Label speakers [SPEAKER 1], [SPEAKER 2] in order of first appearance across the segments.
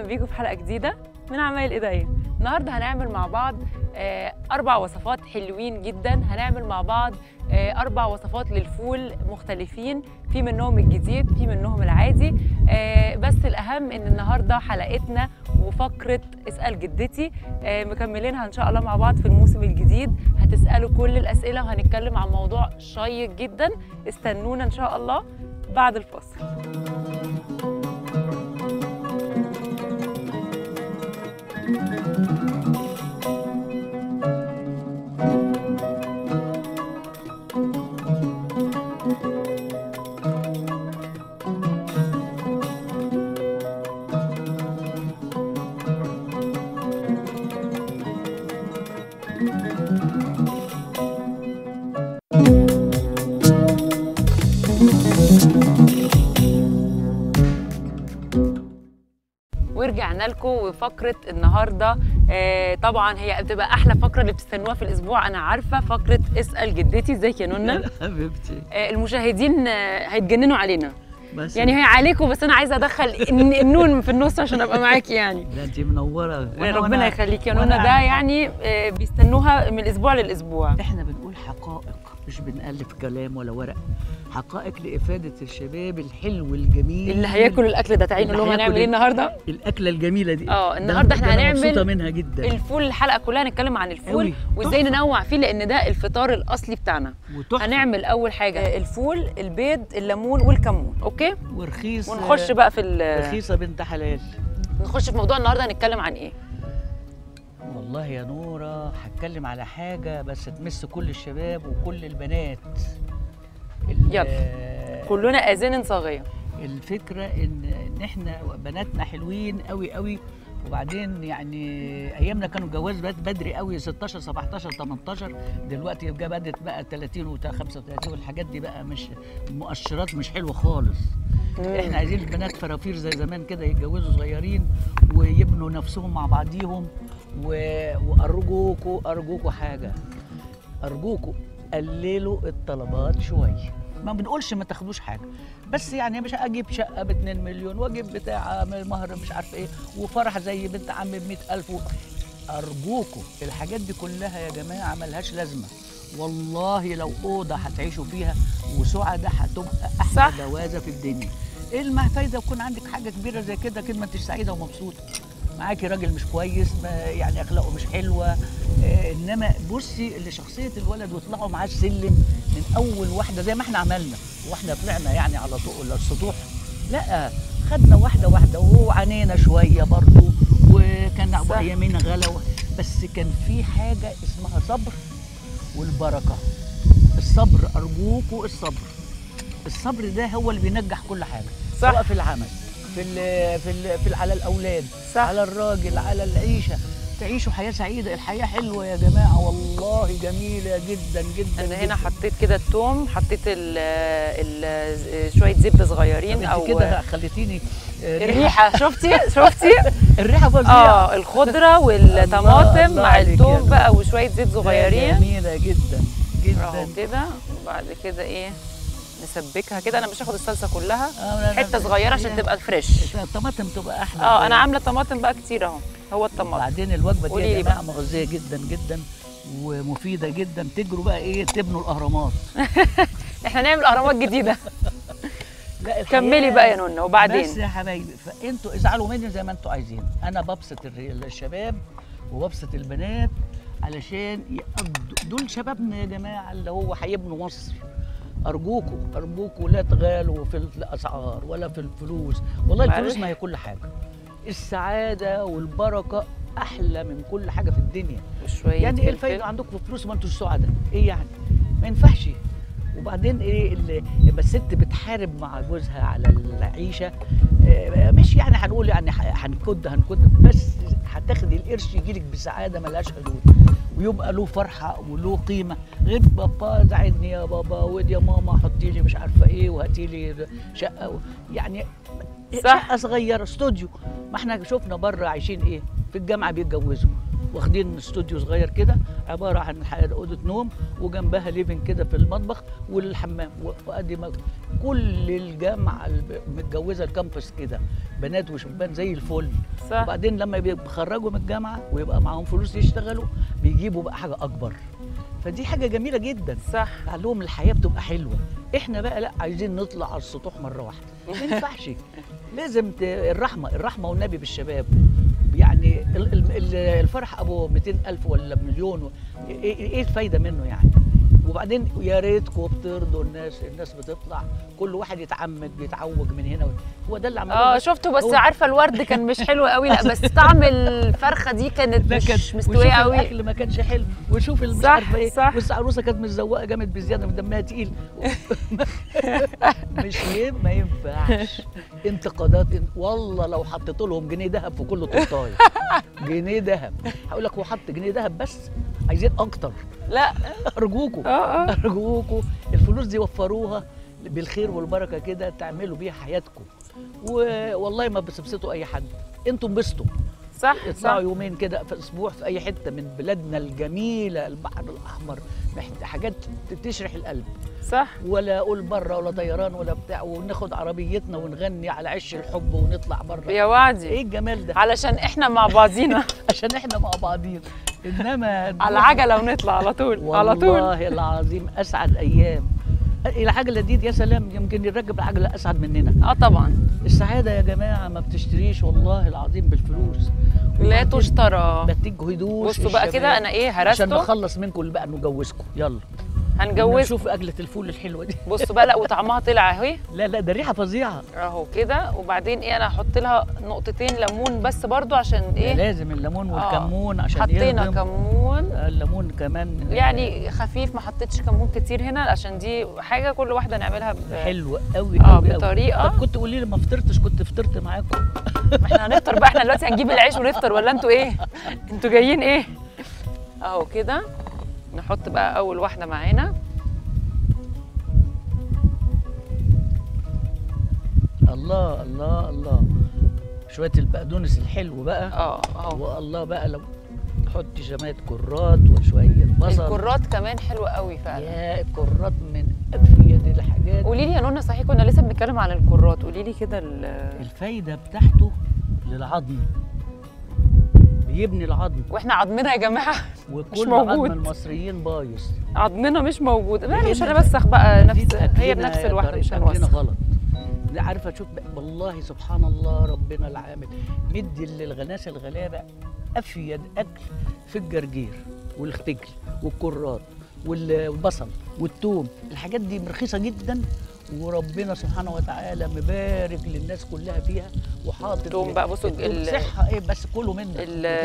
[SPEAKER 1] بيكم في حلقة جديدة من عمايل ايديا. النهارده هنعمل مع بعض 4 وصفات حلوين جدا. هنعمل مع بعض 4 وصفات للفول مختلفين، في منهم الجديد في منهم العادي. بس الأهم إن النهارده حلقتنا وفقرة اسأل جدتي مكملينها إن شاء الله مع بعض في الموسم الجديد. هتسألوا كل الأسئلة وهنتكلم عن موضوع شيق جدا. استنونا إن شاء الله بعد الفاصل. ورجعنا لكم وفقره النهارده. طبعا هي بتبقى احلى فقره اللي بتستنوها في الاسبوع، انا عارفه، فقره اسال جدتي. ازيك يا نونا؟
[SPEAKER 2] حبيبتي.
[SPEAKER 1] المشاهدين هيتجننوا علينا
[SPEAKER 2] بس
[SPEAKER 1] يعني، هي عليكم بس انا عايزه ادخل النون في النص عشان ابقى معاكي يعني.
[SPEAKER 2] لا انت منوره.
[SPEAKER 1] ربنا يخليكي يا نونا. ده يعني بيستنوها من الاسبوع للاسبوع.
[SPEAKER 2] احنا بنقول حقائق، مش بنألف كلام ولا ورق. حقائق لإفادة الشباب الحلو الجميل
[SPEAKER 1] اللي هياكل الاكل ده. تعالوا نقول لهم هنعمل ايه النهارده.
[SPEAKER 2] الاكله الجميله دي.
[SPEAKER 1] النهارده احنا هنعمل
[SPEAKER 2] مبسوطه منها جدا.
[SPEAKER 1] الفول. الحلقه كلها هنتكلم عن الفول وازاي ننوع فيه، لان ده الفطار الاصلي بتاعنا. هنعمل اول حاجه الفول، البيض، الليمون والكمون. اوكي،
[SPEAKER 2] ورخيص.
[SPEAKER 1] ونخش بقى في
[SPEAKER 2] رخيصه بنت حلال.
[SPEAKER 1] نخش في موضوع النهارده. هنتكلم عن ايه؟
[SPEAKER 2] والله يا نوره هتكلم على حاجه بس تمس كل الشباب وكل البنات.
[SPEAKER 1] يلا كلنا اذان صاغيه.
[SPEAKER 2] الفكره ان احنا بناتنا حلوين قوي قوي، وبعدين يعني ايامنا كانوا الجواز بدري قوي، 16 17 18. دلوقتي بدت بقى 30 و35 والحاجات دي بقى مش المؤشرات مش حلوه خالص. احنا عايزين البنات فرافير زي زمان كده، يتجوزوا صغيرين ويبنوا نفسهم مع بعضيهم. وارجوكوا حاجه، ارجوكوا قللوا الطلبات شويه. ما بنقولش ما تاخدوش حاجه، بس يعني مش اجيب شقه ب 2 مليون واجيب بتاع مهر مش عارفه ايه وفرح زي بنت عمي ب 100,000 ارجوكوا الحاجات دي كلها يا جماعه ملهاش لازمه. والله لو اوضه هتعيشوا فيها وسعداء هتبقى احلى جوازه في الدنيا. ايه الفايده يكون عندك حاجه كبيره زي كده ما انتش سعيده ومبسوطه؟ معاكي راجل مش كويس، يعني اخلاقه مش حلوه. انما بصي لشخصيه الولد ويطلعوا معاه السلم من اول واحده زي ما احنا عملنا، واحنا طلعنا يعني على طول السطوح. لا، خدنا واحده واحده وعانينا شويه برضو، وكان يمينا غلا، بس كان في حاجه اسمها صبر والبركه. الصبر ارجوكوا، الصبر ده هو اللي بينجح كل حاجه، سواء في العمل، في على الاولاد، صح، على الراجل، على العيشه. تعيشوا حياه سعيده. الحياه حلوه يا جماعه، والله جميله جدا جدا.
[SPEAKER 1] انا هنا حطيت كده الثوم، حطيت شويه زبده صغيرين او
[SPEAKER 2] كده خليتيني
[SPEAKER 1] الريحه. شفتي
[SPEAKER 2] الريحه فظيعه.
[SPEAKER 1] الخضره والطماطم مع الثوم بقى وشويه زيت صغيرين.
[SPEAKER 2] جميله جدا جدا
[SPEAKER 1] كده. وبعد كده ايه، نسبكها كده. انا مش هاخد الصلصه كلها، حته صغيره عشان تبقى فريش.
[SPEAKER 2] الطماطم تبقى احلى.
[SPEAKER 1] انا عامله طماطم بقى كتير اهو. هو الطماطم.
[SPEAKER 2] بعدين الوجبه دي يا جماعه مغذيه جدا جدا ومفيده جدا. تجروا بقى ايه، تبنوا الاهرامات.
[SPEAKER 1] احنا نعمل اهرامات جديده.
[SPEAKER 2] لا
[SPEAKER 1] كملي بقى يا نونا. وبعدين
[SPEAKER 2] بس يا حبايبي، فانتوا ازعلوا مني زي ما انتوا عايزين. انا ببسط الشباب وببسط البنات علشان يقضوا. دول شبابنا يا جماعه اللي هو هيبنوا مصر. أرجوكوا لا تغالوا في الأسعار ولا في الفلوس. والله الفلوس ما هي كل حاجة. السعادة والبركة أحلى من كل حاجة في الدنيا. يعني إيه الفايدة عندكم في فلوس وما أنتوش سعداء؟ إيه يعني؟ ما ينفعش. وبعدين إيه بس الست بتحارب مع جوزها على العيشة، مش يعني هنقول يعني هنكد بس هتاخدي القرش يجيلك بسعادة ملهاش حدود، ويبقى له فرحه وله قيمه. غير بابا ساعدني يا بابا، ودي يا ماما حطي لي مش عارفه ايه وهاتي لي شقه، يعني شقه صغيره استوديو. ما احنا شفنا بره عايشين ايه، في الجامعه بيتجوزوا واخدين استوديو صغير كده عباره عن اوضه نوم وجنبها ليفنج كده في المطبخ والحمام، وادي كل الجامعه متجوزه الكامبس كده، بنات وشبان زي الفل.
[SPEAKER 1] صح.
[SPEAKER 2] وبعدين لما بيتخرجوا من الجامعه ويبقى معاهم فلوس يشتغلوا بيجيبوا بقى حاجه اكبر، فدي حاجه جميله جدا.
[SPEAKER 1] صح.
[SPEAKER 2] علوم الحياه بتبقى حلوه. احنا بقى لا، عايزين نطلع على السطوح مره واحده، ما ينفعش. لازم الرحمه والنبي بالشباب. يعني الفرح ابو 200,000 ولا بمليون، ايه الفايده منه يعني؟ وبعدين يا ريتكم بترضوا الناس بتطلع كل واحد يتعوج من هنا، هو ده اللي عملوه.
[SPEAKER 1] شفته، بس عارفه الورد كان مش حلو قوي، لا بس طعم الفرخه دي كانت مش مستويه قوي،
[SPEAKER 2] الاكل ما كانش حلو، وشوف مش عارفه ايه، والعروسه كانت متزوقه جامد بزياده ودمها تقيل. ما ينفعش انتقادات. والله لو حطيت لهم جنيه ذهب في كل طرطايه، جنيه ذهب، هقول لك هو حط جنيه ذهب بس، عايزين اكتر.
[SPEAKER 1] لا
[SPEAKER 2] ارجوكوا ارجوكوا الفلوس دي وفروها بالخير والبركه كده، تعملوا بيها حياتكم، والله ما بتبسطوا اي حد، انتوا انبسطوا.
[SPEAKER 1] صح.
[SPEAKER 2] اطلعوا يومين كده في اسبوع في اي حته من بلادنا الجميله، البحر الاحمر، حاجات تشرح القلب.
[SPEAKER 1] صح.
[SPEAKER 2] ولا اقول بره ولا طيران ولا بتاع، وناخد عربيتنا ونغني على عش الحب ونطلع بره.
[SPEAKER 1] يا وعدي
[SPEAKER 2] ايه الجمال ده؟
[SPEAKER 1] علشان احنا مع بعضينا.
[SPEAKER 2] عشان احنا مع بعضينا، انما
[SPEAKER 1] على عجله ونطلع على طول على طول.
[SPEAKER 2] والله العظيم اسعد ايام. العجله دي يا سلام، يمكن يركب العجله اسعد مننا.
[SPEAKER 1] طبعا.
[SPEAKER 2] السعاده يا جماعه ما بتشتريش والله العظيم بالفلوس،
[SPEAKER 1] لا تشترى.
[SPEAKER 2] ما تجهدوش.
[SPEAKER 1] بصوا بقى كده انا هرسته
[SPEAKER 2] عشان نخلص منكم بقى نجوزكم. يلا
[SPEAKER 1] هنجوز.
[SPEAKER 2] نشوف اكله الفول الحلوه دي.
[SPEAKER 1] بصوا بقى، لا وطعمها طلع اهي.
[SPEAKER 2] لا ده ريحه فظيعه
[SPEAKER 1] اهو كده. وبعدين انا هحط لها نقطتين ليمون بس برضو عشان
[SPEAKER 2] لازم الليمون والكمون عشان
[SPEAKER 1] حطينا كمون.
[SPEAKER 2] الليمون كمان
[SPEAKER 1] يعني خفيف، ما حطيتش كمون كتير هنا عشان دي حاجه كل واحده نعملها
[SPEAKER 2] حلوه قوي قوي
[SPEAKER 1] بطريقه.
[SPEAKER 2] طب كنت قولي لي ما فطرتش، كنت فطرت معاكم.
[SPEAKER 1] ما احنا هنفطر بقى، احنا دلوقتي هنجيب العيش ونفطر ولا انتوا ايه؟ انتوا جايين ايه؟ اهو كده. نحط بقى اول واحده معانا.
[SPEAKER 2] الله الله الله، شويه البقدونس الحلو بقى.
[SPEAKER 1] اهو.
[SPEAKER 2] والله بقى لو تحطي شويه كرات وشويه بصل.
[SPEAKER 1] الكرات كمان حلوه قوي فعلا.
[SPEAKER 2] يا الكرات من افيد الحاجات.
[SPEAKER 1] قولي لي يا نونا، صحيح كنا لسه بنتكلم عن الكرات، قولي لي كده
[SPEAKER 2] الفايده بتاعته للعظم، بيبني العظم،
[SPEAKER 1] واحنا عظمنا يا جماعه
[SPEAKER 2] وكل عظم المصريين بايظ،
[SPEAKER 1] عظمنا مش موجود. يعني مش هنوسخ بقى نفس، هي بنفس الواحده، مش هنوسخ.
[SPEAKER 2] غلط. عارفه شوف والله سبحان الله ربنا العامل مدي للغناس الغلابه افيد اكل في الجرجير والفتجل والكرات والبصل والثوم، الحاجات دي رخيصه جدا، وربنا سبحانه وتعالى مبارك للناس كلها فيها وحاطط
[SPEAKER 1] توم بقى. بصوا
[SPEAKER 2] الصحه ايه بس كلوا منه.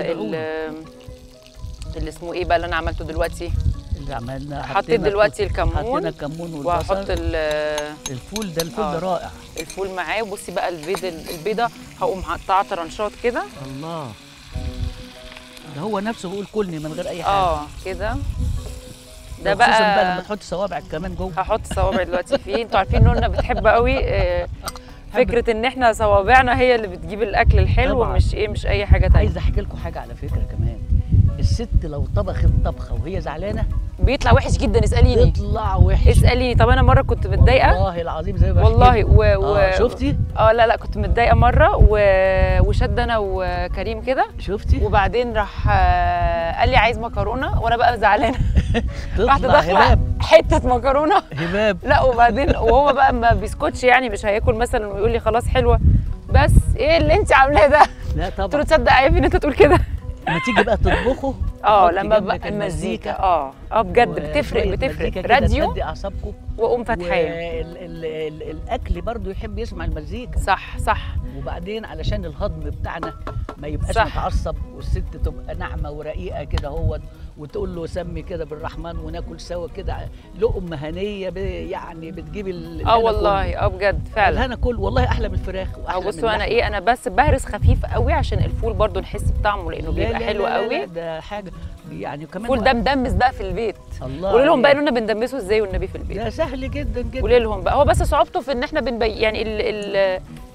[SPEAKER 1] اللي اسمه ايه بقى اللي انا عملته دلوقتي؟
[SPEAKER 2] اللي عملنا
[SPEAKER 1] حطيت دلوقتي الكمون،
[SPEAKER 2] حطينا الكمون والبصل،
[SPEAKER 1] وهحط
[SPEAKER 2] الفول ده. الفول ده رائع،
[SPEAKER 1] الفول معاه. وبصي بقى البيضه هقوم مقطعه طرنشات كده.
[SPEAKER 2] الله، ده هو نفسه بيقول كلني من غير اي حاجه.
[SPEAKER 1] كده.
[SPEAKER 2] ده بقى لما تحط صوابعك كمان جوه.
[SPEAKER 1] هحط صوابعي دلوقتي فيه. انتوا عارفين نونا بتحب قوي فكره ان احنا صوابعنا هي اللي بتجيب الاكل الحلو، مش اي حاجه تانية.
[SPEAKER 2] عايز احكي لكم حاجه على فكره كمان، الست لو طبخت طبخه وهي زعلانه
[SPEAKER 1] بيطلع وحش جدا. اساليني.
[SPEAKER 2] بيطلع وحش.
[SPEAKER 1] اساليني. طب انا مره كنت متضايقه
[SPEAKER 2] والله العظيم زي ما
[SPEAKER 1] والله
[SPEAKER 2] شفتي؟
[SPEAKER 1] لا كنت متضايقه مره وشد انا وكريم كده.
[SPEAKER 2] شفتي؟
[SPEAKER 1] وبعدين راح قال لي عايز مكرونه، وانا بقى زعلانه. رحت
[SPEAKER 2] تطلع هباب،
[SPEAKER 1] حته مكرونه
[SPEAKER 2] هباب.
[SPEAKER 1] لا وبعدين وهو بقى ما بيسكتش، يعني مش هياكل مثلا ويقول لي خلاص حلوه، بس ايه اللي انت عاملاه ده؟
[SPEAKER 2] لا طبعا.
[SPEAKER 1] قلت له تصدق عيب ان انت تقول كده.
[SPEAKER 2] لما تيجي بقى تطبخوا
[SPEAKER 1] لما بقى المزيكا بجد بتفرق راديو
[SPEAKER 2] تهدي اعصابكم،
[SPEAKER 1] واقوم فاتحاه.
[SPEAKER 2] الاكل برضو يحب يسمع المزيكا.
[SPEAKER 1] صح.
[SPEAKER 2] وبعدين علشان الهضم بتاعنا ما يبقاش متعصب، والست تبقى ناعمه ورقيقه كده اهوت، وتقول له سمي كده بالرحمن وناكل سوا كده لقمه هنيه يعني بتجيب
[SPEAKER 1] والله بجد فعلا
[SPEAKER 2] الهنا كل والله احلى من الفراخ واحلى من
[SPEAKER 1] بصوا انا بس بهرس خفيف قوي عشان الفول برضو نحس بطعمه، لانه بيبقى حلو قوي.
[SPEAKER 2] ده حاجه يعني كمان
[SPEAKER 1] الفول ده مدمس بقى في البيت.
[SPEAKER 2] الله.
[SPEAKER 1] قولي لهم بقى اننا بندمسه ازاي والنبي في البيت.
[SPEAKER 2] ده سهل جدا جدا.
[SPEAKER 1] قولي لهم بقى، هو بس صعوبته في ان احنا يعني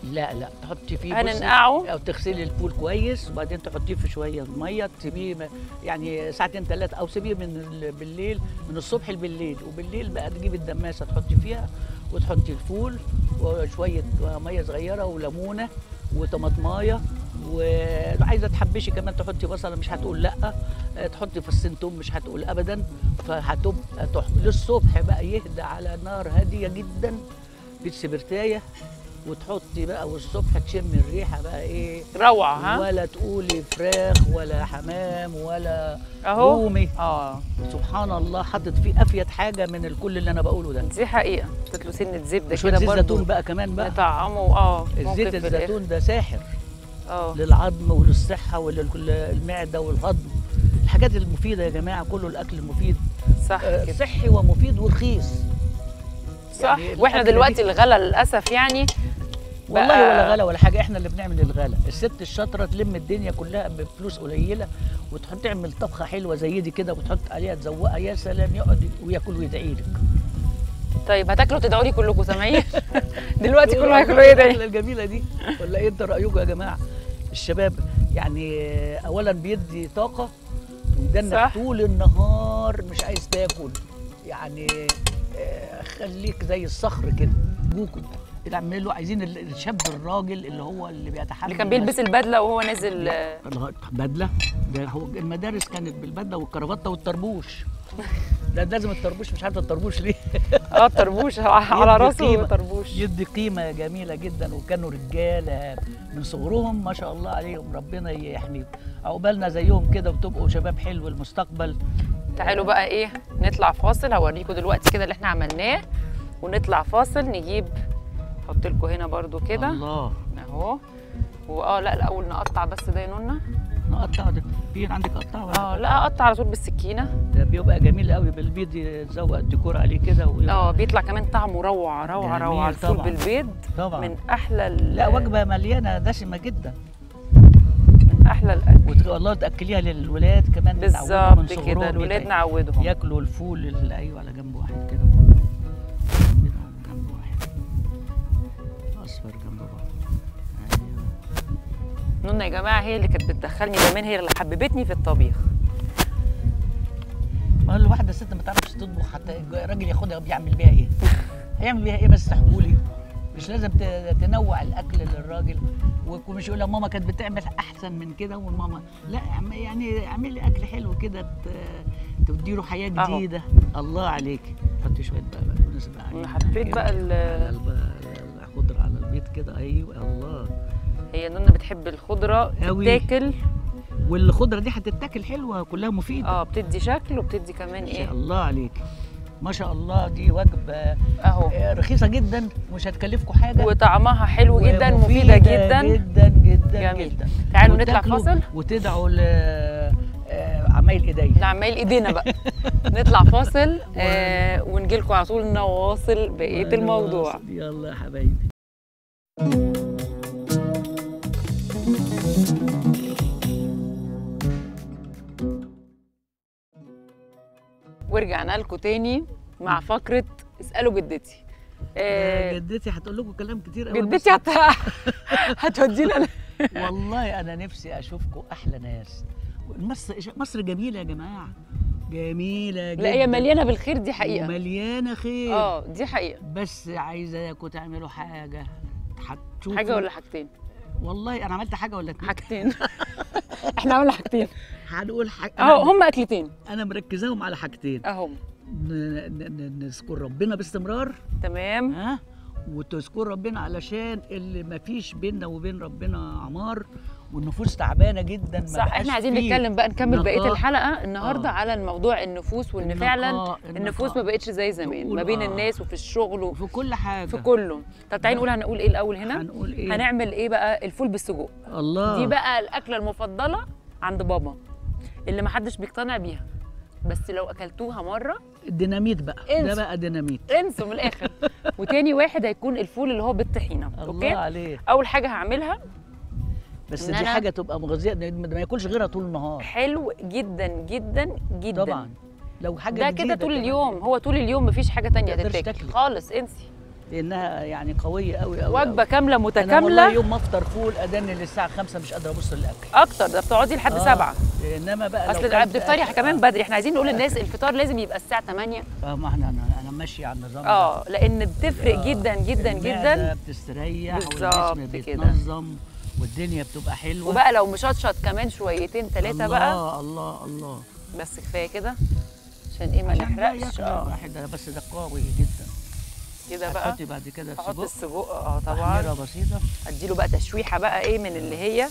[SPEAKER 2] لا لا، تحطي فيه
[SPEAKER 1] هننقعه
[SPEAKER 2] او تغسلي الفول كويس وبعدين تحطيه في شويه ميه، تسيبيه يعني ساعتين ثلاثه، او سيبيه بالليل، من الصبح بالليل، وبالليل بقى تجيبي الدماسه تحطي فيها وتحطي الفول وشويه ميه صغيره وليمونه وطماطمايه، ولو عايزه تحبشي كمان تحطي بصله مش هتقول لا، تحطي فصين توم مش هتقول ابدا، فهتبقى للصبح بقى يهدى على نار هاديه جدا بالسبرتايه، وتحطي بقى والصبح تشمي الريحه بقى ايه
[SPEAKER 1] روعه. ها
[SPEAKER 2] ولا تقولي فراخ ولا حمام ولا
[SPEAKER 1] اهو
[SPEAKER 2] رومي.
[SPEAKER 1] اه
[SPEAKER 2] سبحان الله، حطت فيه افيد حاجه من الكل اللي انا بقوله ده.
[SPEAKER 1] دي حقيقه. تطلو سنه زبده
[SPEAKER 2] شويه
[SPEAKER 1] كده
[SPEAKER 2] زيت
[SPEAKER 1] برضو
[SPEAKER 2] زيتون بقى كمان بقى
[SPEAKER 1] طعمه
[SPEAKER 2] الزيت الزيتون ده ساحر
[SPEAKER 1] للعظم
[SPEAKER 2] وللصحه وللمعده والهضم، الحاجات المفيده يا جماعه، كله الاكل المفيد
[SPEAKER 1] صح كده.
[SPEAKER 2] صحي ومفيد ورخيص
[SPEAKER 1] صح يعني. واحنا دلوقتي الغلا للاسف يعني
[SPEAKER 2] والله ولا غلا ولا حاجه، احنا اللي بنعمل الغلا. الست الشاطره تلم الدنيا كلها بفلوس قليله وتحط تعمل طبخه حلوه زي دي كده وتحط عليها تزوقها، يا سلام، يقعد وياكل ويدعي لك.
[SPEAKER 1] طيب هتاكلوا تدعوا لي كلكم سامعين؟ دلوقتي كله هياكلوا ايه ده؟
[SPEAKER 2] الجميله دي ولا ايه؟ انت رايكم يا جماعه؟ الشباب يعني اولا بيدي طاقه ويدنك طول النهار مش عايز تاكل، يعني خليك زي الصخر كده. ابوكم تعملوا عايزين الشاب الراجل اللي هو اللي بيتحمل،
[SPEAKER 1] اللي كان بيلبس البدله وهو نازل.
[SPEAKER 2] بدله ده هو المدارس كانت بالبدله والكرافته والطربوش. ده لازم الطربوش، مش عارفه الطربوش ليه.
[SPEAKER 1] الطربوش على راسه طربوش،
[SPEAKER 2] يدي قيمه جميله جدا، وكانوا رجاله من صغرهم ما شاء الله عليهم، ربنا يحميهم، عقبالنا زيهم كده وتبقوا شباب حلو المستقبل.
[SPEAKER 1] تعالوا بقى ايه نطلع فاصل، هوريكم دلوقتي كده اللي احنا عملناه، ونطلع فاصل نجيب، احط لكم هنا برده كده
[SPEAKER 2] الله
[SPEAKER 1] اهو. لا الاول نقطع بس ده يا نونا.
[SPEAKER 2] نقطع ده في عندك قطع؟
[SPEAKER 1] لا اقطع على طول بالسكينه،
[SPEAKER 2] ده بيبقى جميل قوي بالبيض، يتزوق الديكور عليه كده
[SPEAKER 1] بيطلع كمان طعمه روعه روعه روعه. الفول بالبيض
[SPEAKER 2] طبعا
[SPEAKER 1] من احلى
[SPEAKER 2] لا وجبه مليانه دسمه جدا،
[SPEAKER 1] من احلى الاكل
[SPEAKER 2] والله تاكليها للولاد كمان
[SPEAKER 1] بالظبط كده، الولاد نعودهم
[SPEAKER 2] ياكلوا الفول. ايوه على جنب واحد كده، جنب واحد اصفر جنب واحد.
[SPEAKER 1] نونا يا جماعه هي اللي كانت بتدخلني زمان، هي اللي حببتني في الطبيخ.
[SPEAKER 2] ما الواحده ست ما تعرفش تطبخ، حتى الراجل ياخدها بيعمل بيها ايه؟ هيعمل بيها ايه بس تحكولي؟ مش لازم تنوع الاكل للراجل، ومش يقول ماما كانت بتعمل احسن من كده، والماما لا، يعني اعملي اكل حلو كده تديله حياه جديده. الله عليك. حطي شويه بقدونس بقى.
[SPEAKER 1] انا حطيت بقى
[SPEAKER 2] الخضره على البيض كده. ايوه الله،
[SPEAKER 1] هي نونا بتحب الخضره تتاكل،
[SPEAKER 2] والخضره دي هتتاكل حلوه كلها مفيده.
[SPEAKER 1] بتدي شكل وبتدي كمان ايه.
[SPEAKER 2] الله عليك ما شاء الله. دي وجبه
[SPEAKER 1] اهو
[SPEAKER 2] رخيصه جدا ومش هتكلفكم حاجه،
[SPEAKER 1] وطعمها حلو جدا، مفيده جدا
[SPEAKER 2] جدا جدا
[SPEAKER 1] جميل.
[SPEAKER 2] جدا.
[SPEAKER 1] تعالوا نطلع فاصل
[SPEAKER 2] وتدعوا عمايل ايديا،
[SPEAKER 1] لعمايل ايدينا بقى. نطلع فاصل ونجي لكم على طول نواصل بقيه الموضوع.
[SPEAKER 2] يلا يا حبايبي.
[SPEAKER 1] ورجعنا لكم تاني مع فقره اسالوا جدتي.
[SPEAKER 2] جدتي هتقول لكم كلام كتير قوي.
[SPEAKER 1] جدتي هتودينا.
[SPEAKER 2] والله انا نفسي اشوفكم احلى ناس. مصر جميله يا جماعه، جميله جدا.
[SPEAKER 1] لا هي مليانه بالخير، دي حقيقه،
[SPEAKER 2] مليانه خير.
[SPEAKER 1] دي حقيقه،
[SPEAKER 2] بس عايزاكم تعملوا حاجه. هتشوفوا
[SPEAKER 1] حاجه ولا حاجتين؟
[SPEAKER 2] والله انا عملت حاجه ولا اتنين؟
[SPEAKER 1] حاجتين. احنا عملنا حاجتين.
[SPEAKER 2] هنقول حاجه
[SPEAKER 1] هم اكلتين،
[SPEAKER 2] انا مركزاهم على حاجتين
[SPEAKER 1] اهم.
[SPEAKER 2] نذكر ربنا باستمرار،
[SPEAKER 1] تمام،
[SPEAKER 2] وتذكر ربنا علشان اللي ما فيش بيننا وبين ربنا عمار، والنفوس تعبانه جدا.
[SPEAKER 1] صح، احنا عايزين نتكلم بقى، نكمل بقيه الحلقه النهارده على الموضوع النفوس، وان فعلا النفوس ما بقتش زي زمان ما بين الناس وفي الشغل
[SPEAKER 2] وفي كل حاجه،
[SPEAKER 1] في كله. طب تعالي نقول هنقول ايه الاول هنا.
[SPEAKER 2] هنقول ايه؟
[SPEAKER 1] هنعمل ايه بقى؟ الفول بالسجق.
[SPEAKER 2] الله،
[SPEAKER 1] دي بقى الاكله المفضله عند بابا اللي ما حدش بيقتنع بيها، بس لو اكلتوها مره
[SPEAKER 2] ديناميت بقى. ده بقى ديناميت،
[SPEAKER 1] انسوا من الاخر. وتاني واحد هيكون الفول اللي هو بالطحينه.
[SPEAKER 2] الله عليه.
[SPEAKER 1] اول حاجه هعملها،
[SPEAKER 2] بس دي حاجه تبقى مغذيه، ما ياكلش غيرها طول النهار.
[SPEAKER 1] حلو جدا جدا جدا
[SPEAKER 2] طبعا. لو حاجه
[SPEAKER 1] ده كده طول اليوم، هو طول اليوم مفيش حاجه تانية تتاكل خالص، انسي.
[SPEAKER 2] لانها يعني قويه قوي قوي.
[SPEAKER 1] وجبه كامله
[SPEAKER 2] انا والله
[SPEAKER 1] متكامله.
[SPEAKER 2] يوم ما افطر فول ادني للساعه 5 مش قادره ابص للاكل.
[SPEAKER 1] اكتر ده بتقعدي لحد 7.
[SPEAKER 2] انما بقى
[SPEAKER 1] اصل
[SPEAKER 2] لو كلت
[SPEAKER 1] بتفطري كمان بدري، احنا عايزين نقول للناس الفطار لازم يبقى الساعه 8.
[SPEAKER 2] ما احنا انا ماشي على النظام ده.
[SPEAKER 1] لان بتفرق جدا جدا جدا.
[SPEAKER 2] المعدة بتستريح
[SPEAKER 1] بالظبط
[SPEAKER 2] والجسم
[SPEAKER 1] كده.
[SPEAKER 2] بيتنظم والدنيا بتبقى حلوه.
[SPEAKER 1] وبقى لو مشطشط كمان شويتين 3 بقى.
[SPEAKER 2] الله الله.
[SPEAKER 1] بس كفايه كده عشان ايه ما نحرقش.
[SPEAKER 2] واحد بس ده قوي جدا.
[SPEAKER 1] كده بقى
[SPEAKER 2] هتحطي بعد كده السجق.
[SPEAKER 1] احط السجق طبعا.
[SPEAKER 2] تحميره بسيطه.
[SPEAKER 1] اديله بقى تشويحه بقى ايه من اللي هي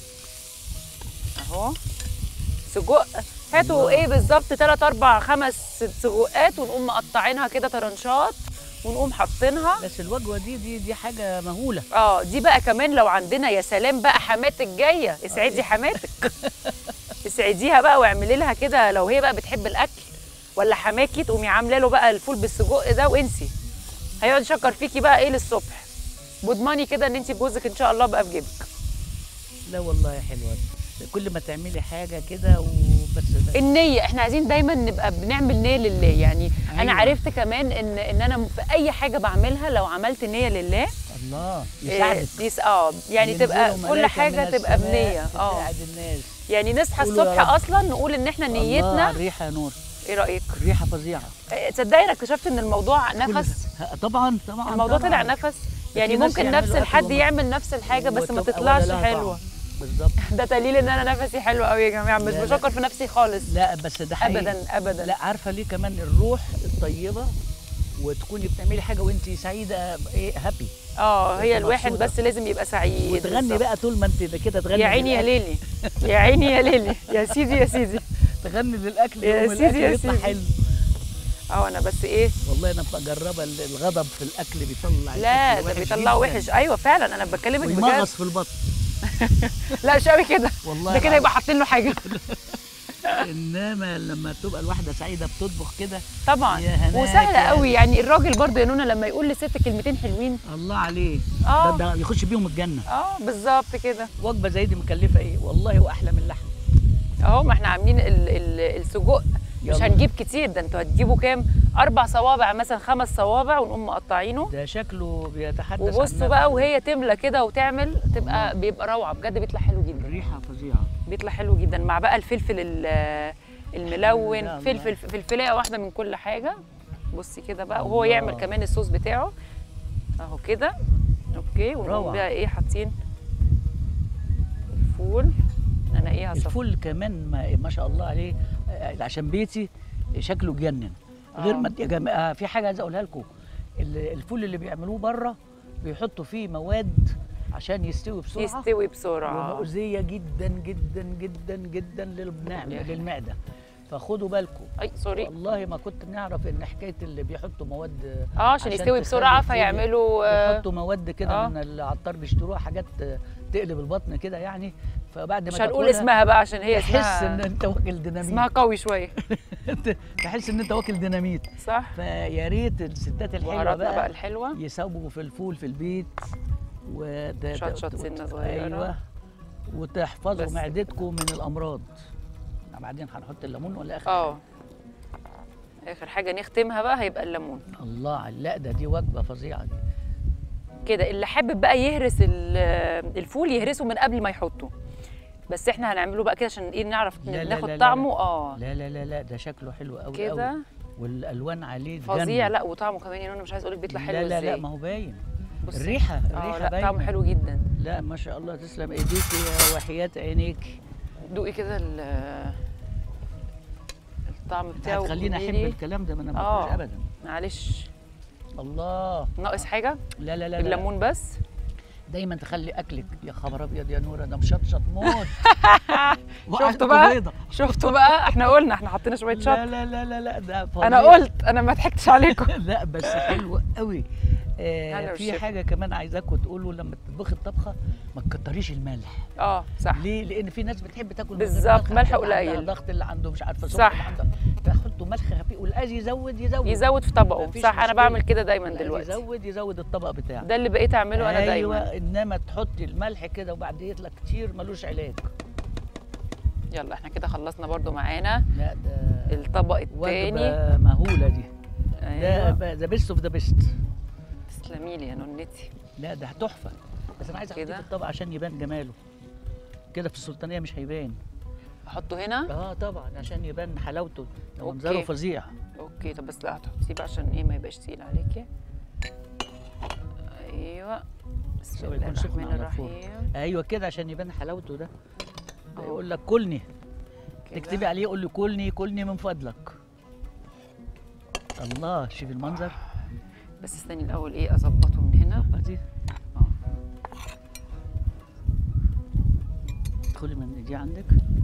[SPEAKER 1] اهو سجق. هاتوا ايه بالظبط 3 4 5 سجقات ونقوم مقطعينها كده طرنشات ونقوم حاطينها.
[SPEAKER 2] بس الوجبه دي حاجه مهوله.
[SPEAKER 1] دي بقى كمان لو عندنا يا سلام بقى حماتك جايه، اسعدي حماتك. اسعديها بقى واعملي لها كده لو هي بقى بتحب الاكل، ولا حماكي تقومي عامله له بقى الفول بالسجق ده وانسي. هيقعد يشكر فيكي بقى ايه للصبح. بضماني كده ان انت جوزك ان شاء الله بقى في جيبك.
[SPEAKER 2] لا والله حلوه. كل ما تعملي حاجه كده وبس.
[SPEAKER 1] النيه احنا عايزين دايما نبقى بنعمل نيه لله يعني.
[SPEAKER 2] أيوة.
[SPEAKER 1] انا عرفت كمان ان انا في اي حاجه بعملها لو عملت نيه لله
[SPEAKER 2] الله يساعدك.
[SPEAKER 1] يعني تبقى كل حاجه تبقى بنيه.
[SPEAKER 2] تساعد الناس.
[SPEAKER 1] يعني نصحى الصبح اصلا نقول ان احنا نيتنا.
[SPEAKER 2] الله الريحه يا نور.
[SPEAKER 1] ايه رايك؟
[SPEAKER 2] الريحه فظيعه.
[SPEAKER 1] تصدقي انا اكتشفت ان الموضوع نفس.
[SPEAKER 2] طبعا
[SPEAKER 1] الموضوع طلع نفس. يعني ممكن نفس الحد يعمل نفس الحاجه بس ما تطلعش حلوه.
[SPEAKER 2] بالظبط.
[SPEAKER 1] ده دليل ان انا نفسي حلو قوي يا جماعه. مش بشكر في نفسي خالص.
[SPEAKER 2] لا بس ده حقيقي.
[SPEAKER 1] ابدا ابدا.
[SPEAKER 2] لا عارفه ليه كمان الروح الطيبه وتكوني بتعملي حاجه وانت سعيده ايه هابي.
[SPEAKER 1] هي الواحد بس لازم يبقى سعيد.
[SPEAKER 2] وتغني بقى طول ما انت كده تغني.
[SPEAKER 1] يا عيني يا ليلي يا عيني يا ليلي يا سيدي يا سيدي.
[SPEAKER 2] تغني للاكل
[SPEAKER 1] يا سيدي يا
[SPEAKER 2] يطلع
[SPEAKER 1] سيدي.
[SPEAKER 2] حلو.
[SPEAKER 1] انا بس ايه
[SPEAKER 2] والله انا مجربه الغضب في الاكل بيطلع.
[SPEAKER 1] لا ده بيطلعه وحش. ايوه فعلا انا بكلمك بجد.
[SPEAKER 2] ويمغص في البطن.
[SPEAKER 1] لا مش قوي كده.
[SPEAKER 2] والله
[SPEAKER 1] ده كده يبقى حاطين له حاجه.
[SPEAKER 2] انما لما تبقى الواحده سعيده بتطبخ كده
[SPEAKER 1] طبعا وسهله قوي. يعني الراجل برضه يا نونا لما يقول لست كلمتين حلوين
[SPEAKER 2] الله عليه. ده يخش بيهم الجنه.
[SPEAKER 1] بالظبط كده.
[SPEAKER 2] وجبه زي دي مكلفه ايه والله واحلى من اللحم.
[SPEAKER 1] ما احنا عاملين السجق مش هنجيب كتير. ده انتوا هتجيبوا كام 4 صوابع مثلا 5 صوابع ونقوم مقطعينه.
[SPEAKER 2] ده شكله بيتحدث.
[SPEAKER 1] وبصوا بقى وهي تملى كده وتعمل بيبقى روعه بجد. بيطلع حلو جدا.
[SPEAKER 2] الريحه فظيعه.
[SPEAKER 1] بيطلع حلو جدا مع بقى الفلفل الملون. فلفلايه واحده من كل حاجه. بصي كده بقى وهو يعمل كمان الصوص بتاعه اهو كده. اوكي ونقوم بقى ايه حاطين الفول. انا ايه هصف
[SPEAKER 2] الفول كمان ما شاء الله عليه عشان بيتي شكله جنن. غير ما يا جماعه في حاجه عايز اقولها لكم. الفول اللي بيعملوه بره بيحطوا فيه مواد عشان يستوي بسرعه ومؤذيه جدا جدا جدا جدا للمعده. فخدوا بالكم.
[SPEAKER 1] سوري
[SPEAKER 2] والله ما كنت نعرف ان حكايه اللي بيحطوا مواد
[SPEAKER 1] عشان يستوي بسرعه فيعملوا
[SPEAKER 2] بيحطوا مواد كده من العطار بيشتروها حاجات تقلب البطن كده يعني. فبعد ما
[SPEAKER 1] مش هنقول اسمها بقى عشان هي
[SPEAKER 2] تحس ان انت واكل ديناميت.
[SPEAKER 1] اسمها قوي شويه.
[SPEAKER 2] تحس ان انت واكل ديناميت.
[SPEAKER 1] صح.
[SPEAKER 2] فيا ريت الستات الحلوه
[SPEAKER 1] بقى الحلوه
[SPEAKER 2] يسووا في الفول في البيت
[SPEAKER 1] شطشط سنه صغيره.
[SPEAKER 2] ايوه وتحفظوا معدتكم من الامراض. بعدين هنحط الليمون ولا اخر
[SPEAKER 1] اخر حاجه نختمها بقى هيبقى الليمون.
[SPEAKER 2] الله. لا دي وجبه فظيعه دي.
[SPEAKER 1] كده اللي حابب بقى يهرس الفول يهرسه من قبل ما يحطه. بس احنا هنعمله بقى كده عشان ايه نعرف ناخد طعمه.
[SPEAKER 2] لا لا لا لا ده شكله حلو قوي
[SPEAKER 1] كده
[SPEAKER 2] قوي. والالوان عليه
[SPEAKER 1] فظيع. لا وطعمه كمان يعني انا مش عايز اقول لك بيطلع حلو ازاي.
[SPEAKER 2] لا ما هو باين. الريحه
[SPEAKER 1] باينه.
[SPEAKER 2] طعمه
[SPEAKER 1] حلو جدا.
[SPEAKER 2] لا ما شاء الله تسلم ايديكي وحياه عينيك.
[SPEAKER 1] دوقي كده الطعم بتاعه.
[SPEAKER 2] هتخليني احب الكلام ده. ما انا ما باكلش ابدا.
[SPEAKER 1] معلش.
[SPEAKER 2] الله.
[SPEAKER 1] ناقص حاجه؟
[SPEAKER 2] لا لا لا
[SPEAKER 1] الليمون بس.
[SPEAKER 2] دايما تخلي اكلك يا خبر ابيض يا نوره ده مشطشط موت.
[SPEAKER 1] شفتوا بقى احنا قلنا احنا حطينا شويه شط.
[SPEAKER 2] لا لا لا لا لا ده فظيع.
[SPEAKER 1] انا قلت انا ما ضحكتش عليكم.
[SPEAKER 2] لا بس حلو قوي. في حاجه كمان عايزاكم تقولوا لما تطبخي الطبخه ما تكتريش الملح.
[SPEAKER 1] صح.
[SPEAKER 2] ليه؟ لان في ناس بتحب تاكل
[SPEAKER 1] بالظبط ملح قليل.
[SPEAKER 2] الضغط اللي عنده مش عارفه
[SPEAKER 1] صح.
[SPEAKER 2] فحطوا ملح خفيف واللي يزود
[SPEAKER 1] في طبقه. صح. انا بعمل كده دايما دلوقتي.
[SPEAKER 2] يزود الطبق بتاعه.
[SPEAKER 1] ده اللي بقيت اعمله انا دايما.
[SPEAKER 2] ايوه انما تحطي الملح كده وبعد يطلع كتير ملوش علاج.
[SPEAKER 1] يلا احنا كده خلصنا برضو معانا.
[SPEAKER 2] لا ده
[SPEAKER 1] الطبق الثاني
[SPEAKER 2] وجبه مهوله دي.
[SPEAKER 1] أيوة.
[SPEAKER 2] ده ذا بيست اوف ذا بيست.
[SPEAKER 1] تسلمي لي يا نونتي.
[SPEAKER 2] لا ده تحفه، بس انا عايز احطيه
[SPEAKER 1] كده؟
[SPEAKER 2] في الطبق عشان يبان جماله. كده في السلطانيه مش هيبان.
[SPEAKER 1] احطه هنا؟
[SPEAKER 2] اه طبعا عشان يبان حلاوته، ده
[SPEAKER 1] أوكي.
[SPEAKER 2] منظره فظيع.
[SPEAKER 1] اوكي، طب بس لا هتحطيه بقى عشان ايه ما يبقاش تقيل عليكي. ايوه، بسم
[SPEAKER 2] سواء
[SPEAKER 1] الله
[SPEAKER 2] يكون سخن
[SPEAKER 1] الرحمن
[SPEAKER 2] على الفرن.
[SPEAKER 1] الرحيم.
[SPEAKER 2] ايوه كده عشان يبان حلاوته ده.
[SPEAKER 1] أهو.
[SPEAKER 2] يقول لك كلني،
[SPEAKER 1] كده.
[SPEAKER 2] تكتبي عليه يقول لي كلني كلني من فضلك. الله شوفي المنظر.
[SPEAKER 1] بس استني الاول ايه اظبطه من هنا.
[SPEAKER 2] ادي
[SPEAKER 1] اه
[SPEAKER 2] ادخلي من دي عندك.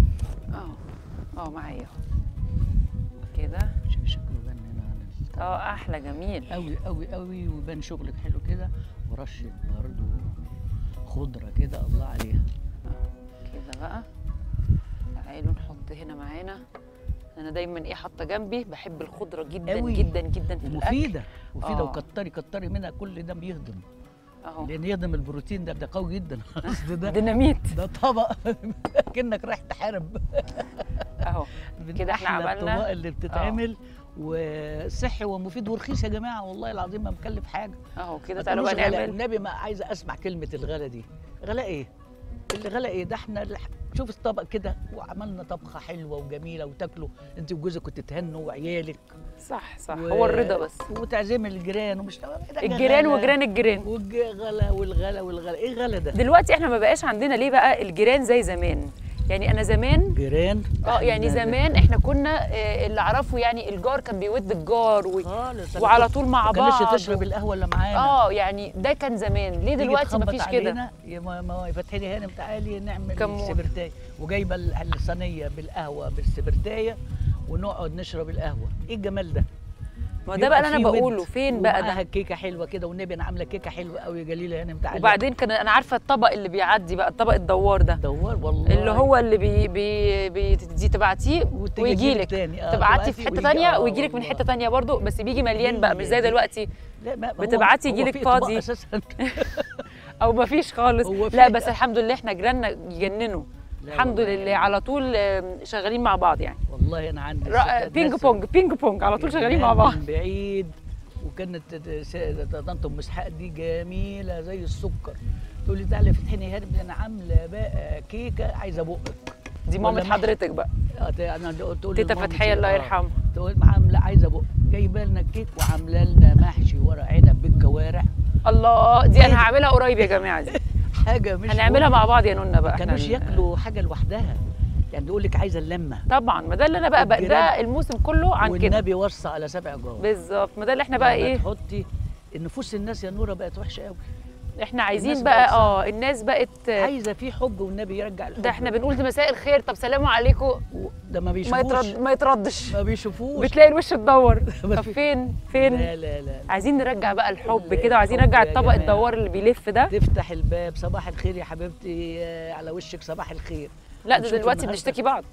[SPEAKER 1] معايا اهو كده.
[SPEAKER 2] شوفي شكله بان هنا عن
[SPEAKER 1] احلى جميل
[SPEAKER 2] قوي قوي قوي، وبان شغلك حلو كده، ورشه برضه خضره كده الله عليها.
[SPEAKER 1] كده بقى. تعالوا نحط هنا معانا. انا دايما ايه حاطه جنبي، بحب الخضره جدا
[SPEAKER 2] أوي.
[SPEAKER 1] جدا جدا في الاكل.
[SPEAKER 2] ومفيده مفيده،
[SPEAKER 1] آه.
[SPEAKER 2] وكتري كتري منها، كل ده بيهضم.
[SPEAKER 1] اهو
[SPEAKER 2] لان يهضم البروتين، ده قوي جدا. أصل ده
[SPEAKER 1] ديناميت.
[SPEAKER 2] ده طبق كأنك رايح تحارب.
[SPEAKER 1] اهو
[SPEAKER 2] من
[SPEAKER 1] كده احنا
[SPEAKER 2] أحلى
[SPEAKER 1] عملنا.
[SPEAKER 2] الطبق اللي بتتعمل وصحي ومفيد ورخيص يا جماعه، والله العظيم ما مكلف حاجه.
[SPEAKER 1] اهو كده.
[SPEAKER 2] ما
[SPEAKER 1] تعالوا بقى
[SPEAKER 2] تقولوش غلا.
[SPEAKER 1] نعمل.
[SPEAKER 2] النبي ما عايزه اسمع كلمه الغلا دي. غلا ايه؟ اللي غلا ايه؟ ده احنا شوف الطبق كده، وعملنا طبخه حلوه وجميله وتاكلوا انت وجوزك وتتهنوا وعيالك.
[SPEAKER 1] صح هو الرضا بس.
[SPEAKER 2] وتعزمي الجيران ومش
[SPEAKER 1] الجيران وجيران الجيران.
[SPEAKER 2] والغلا والغلا ايه غلا ده؟
[SPEAKER 1] دلوقتي احنا ما بقاش عندنا ليه بقى الجيران زي زمان. يعني انا زمان
[SPEAKER 2] جيران
[SPEAKER 1] يعني زمان احنا كنا اللي اعرفه يعني الجار كان بيود الجار
[SPEAKER 2] خالص.
[SPEAKER 1] وعلى طول مع
[SPEAKER 2] ما
[SPEAKER 1] بعض.
[SPEAKER 2] كانش تشرب القهوه اللي معانا.
[SPEAKER 1] يعني ده كان زمان. ليه دلوقتي ما فيش كده؟
[SPEAKER 2] ما فتحي لي هانم تعالي نعمل
[SPEAKER 1] كمون.
[SPEAKER 2] سبرتايه، وجايبه الصينيه بالقهوه بالسبرتايه، ونقعد نشرب القهوه. ايه الجمال ده؟
[SPEAKER 1] ما ده بقى اللي انا
[SPEAKER 2] بيبقى فيه
[SPEAKER 1] بقوله.
[SPEAKER 2] ود،
[SPEAKER 1] فين بقى
[SPEAKER 2] ومعاها
[SPEAKER 1] ده؟
[SPEAKER 2] كيكه حلوه كده، والنبي انا عامله كيكه حلوه قوي يا جليله هانم تعالي.
[SPEAKER 1] وبعدين كان انا عارفه الطبق اللي بيعدي بقى، الطبق الدوار ده
[SPEAKER 2] دوار والله،
[SPEAKER 1] اللي هو اللي دي تبعتيه ويجي لك. تبعتي في حته ثانيه ويجي لك من حته ثانيه برضه، بس بيجي مليان بقى مش زي دلوقتي.
[SPEAKER 2] لا ما
[SPEAKER 1] بتبعتي يجي لك فاضي
[SPEAKER 2] اساسا.
[SPEAKER 1] او ما فيش خالص. لا بس الحمد لله احنا جيراننا يجننوا. الحمد لله على طول شغالين مع بعض يعني.
[SPEAKER 2] والله انا عندي
[SPEAKER 1] بينج بونج بينج بونج على طول شغالين مع بعض.
[SPEAKER 2] من بعيد. وكانت طنط ام اسحاق دي جميله زي السكر، تقول لي تعالي فتحيني هرب، انا عامله بقى كيكه عايزه بقك.
[SPEAKER 1] دي مامة حضرتك بقى.
[SPEAKER 2] انا تقول
[SPEAKER 1] تيتا فتحيه الله يرحمها.
[SPEAKER 2] تقول عامله عايزه بقك، جايبه لنا الكيك وعامله لنا محشي ورق عنب بالكوارع.
[SPEAKER 1] الله، دي انا هعملها قريب يا جماعه. دي
[SPEAKER 2] حاجه مش
[SPEAKER 1] هنعملها مع بعض يا نونا بقى.
[SPEAKER 2] ما كانوش ياكلوا حاجه لوحدها، يعني بيقول لك عايزه اللمه.
[SPEAKER 1] طبعا، ما ده اللي انا بقى ده الموسم كله عن كده.
[SPEAKER 2] والنبي وصى على 7 جار
[SPEAKER 1] بالظبط. ما ده اللي احنا بقى ايه،
[SPEAKER 2] تحطي النفوس الناس يا نوره بقت وحشه قوي.
[SPEAKER 1] احنا عايزين بقى الناس بقت
[SPEAKER 2] عايزه في حب، والنبي يرجع الحب.
[SPEAKER 1] ده احنا بنقول دي مساء الخير، طب سلام عليكم،
[SPEAKER 2] ده ما بيشوفوش.
[SPEAKER 1] ما يتردش،
[SPEAKER 2] ما بيشوفوش،
[SPEAKER 1] بتلاقي الوش اتدور. طب فين
[SPEAKER 2] لا لا لا،
[SPEAKER 1] عايزين نرجع بقى الحب كده، وعايزين نرجع الطبق الدوار اللي بيلف ده.
[SPEAKER 2] تفتح الباب صباح الخير يا حبيبتي، على وشك صباح الخير.
[SPEAKER 1] لا ده دلوقتي بنشتكي بعض.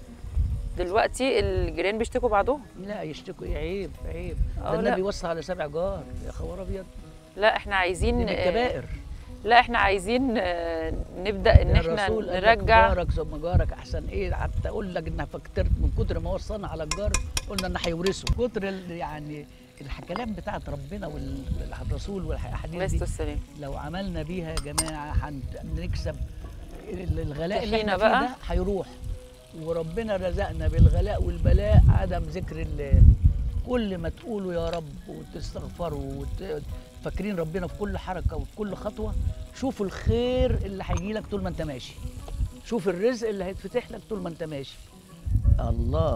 [SPEAKER 1] دلوقتي الجيران بيشتكوا بعضهم.
[SPEAKER 2] لا يشتكوا ايه؟ عيب عيب. ده النبي وصى على 7 جار يا خوار ابيض.
[SPEAKER 1] لا احنا عايزين
[SPEAKER 2] دي من الكبائر.
[SPEAKER 1] لا احنا عايزين نبدا ان احنا نرجع.
[SPEAKER 2] جارك ثم جارك احسن. ايه حتى اقول لك انها فكرت من كتر ما وصلنا على الجار، قلنا ان هيورثوا كتر يعني الكلام بتاعت ربنا والرسول والاحاديث دي.
[SPEAKER 1] السلام.
[SPEAKER 2] لو عملنا بيها يا جماعه هنكسب. الغلاء اللي احنا
[SPEAKER 1] بقى
[SPEAKER 2] فيه ده هيروح، وربنا رزقنا بالغلاء والبلاء عدم ذكر الله. كل ما تقولوا يا رب وتستغفروا فاكرين ربنا في كل حركه وفي كل خطوه، شوفوا الخير اللي هيجي لك طول ما انت ماشي، شوف الرزق اللي هيتفتح لك طول ما انت ماشي. الله،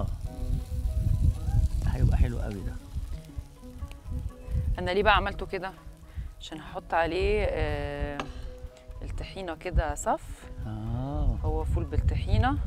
[SPEAKER 2] هيبقى حلو قوي ده.
[SPEAKER 1] انا ليه بقى عملته كده؟ عشان هحط عليه الطحينه كده صف. هو فول بالطحينه،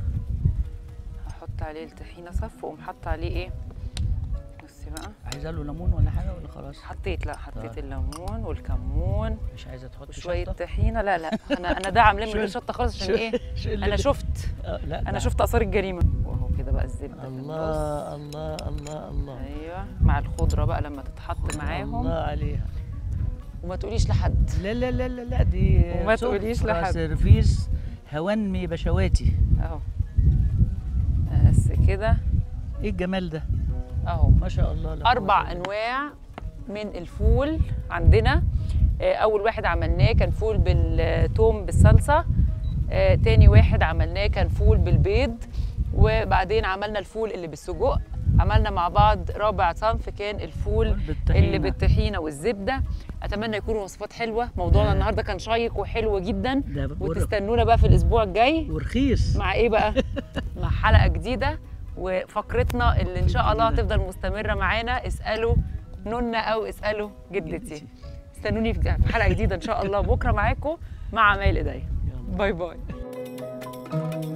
[SPEAKER 1] هحط عليه الطحينه صف، واقوم حاطه عليه ايه، بصي بقى.
[SPEAKER 2] عايزه له ليمون ولا حاجه ولا خلاص؟
[SPEAKER 1] حطيت الليمون والكمون.
[SPEAKER 2] مش عايزه تحطي
[SPEAKER 1] شويه طحينه؟ لا انا ده عاملاه من غير شطه خالص. عشان ايه؟ انا شفت انا شفت اثار الجريمه. وهو كده بقى الزبده.
[SPEAKER 2] الله الله الله الله.
[SPEAKER 1] ايوه، مع الخضره بقى لما تتحط معاهم.
[SPEAKER 2] الله عليها.
[SPEAKER 1] وما تقوليش لحد.
[SPEAKER 2] لا لا لا لا لا، دي
[SPEAKER 1] وما تقوليش لحد.
[SPEAKER 2] سيرفيس هوانمي بشواتي
[SPEAKER 1] اهو. بس كده.
[SPEAKER 2] ايه الجمال ده؟
[SPEAKER 1] اهو
[SPEAKER 2] ما شاء الله.
[SPEAKER 1] 4 انواع من الفول عندنا. اول واحد عملناه كان فول بالثوم بالصلصه، تاني واحد عملناه كان فول بالبيض، وبعدين عملنا الفول اللي بالسجق. عملنا مع بعض رابع صنف كان الفول اللي بالطحينه والزبده. اتمنى يكونوا وصفات حلوه. موضوعنا النهارده كان شيق وحلو جدا، وتستنونا بقى في الاسبوع الجاي
[SPEAKER 2] ورخيص
[SPEAKER 1] مع ايه بقى؟ مع حلقه جديده وفقرتنا اللي ان شاء الله هتفضل مستمره معانا، اسالوا نونا او اسالوا جدتي. استنوني في حلقه جديده ان شاء الله بكره معاكم مع عمايل ايديا. باي باي.